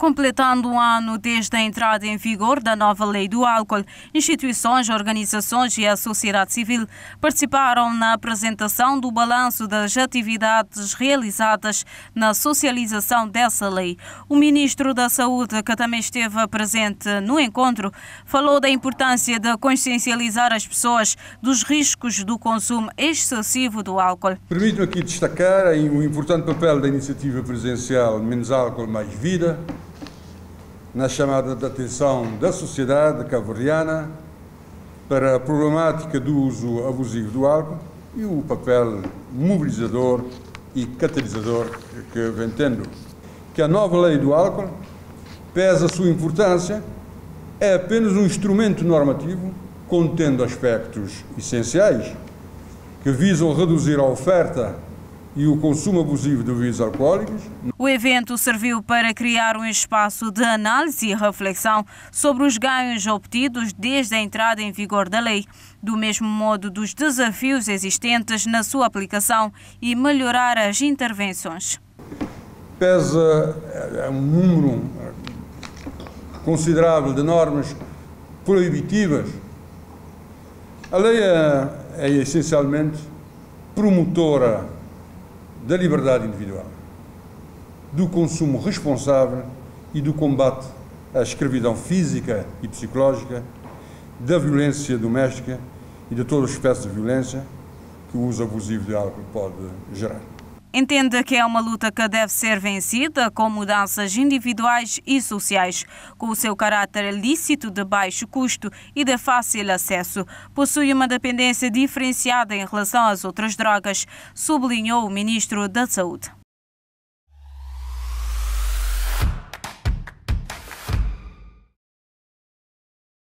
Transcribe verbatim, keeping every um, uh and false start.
Completando um ano desde a entrada em vigor da nova lei do álcool, instituições, organizações e a sociedade civil participaram na apresentação do balanço das atividades realizadas na socialização dessa lei. O ministro da Saúde, que também esteve presente no encontro, falou da importância de consciencializar as pessoas dos riscos do consumo excessivo do álcool. Permito-me aqui destacar o importante papel da iniciativa presidencial Menos Álcool, Mais Vida, na chamada de atenção da sociedade cabo-verdiana para a problemática do uso abusivo do álcool e o papel mobilizador e catalisador que vem tendo. Que a nova lei do álcool, pese a sua importância, é apenas um instrumento normativo contendo aspectos essenciais que visam reduzir a oferta e o consumo abusivo de bebidas alcoólicas. O evento serviu para criar um espaço de análise e reflexão sobre os ganhos obtidos desde a entrada em vigor da lei, do mesmo modo dos desafios existentes na sua aplicação e melhorar as intervenções. Pesa um número considerável de normas proibitivas. A lei é, é essencialmente promotora da liberdade individual, do consumo responsável e do combate à escravidão física e psicológica, da violência doméstica e de todas as espécies de violência que o uso abusivo de álcool pode gerar. Entende que é uma luta que deve ser vencida com mudanças individuais e sociais. Com o seu caráter lícito, de baixo custo e de fácil acesso, possui uma dependência diferenciada em relação às outras drogas, sublinhou o ministro da Saúde.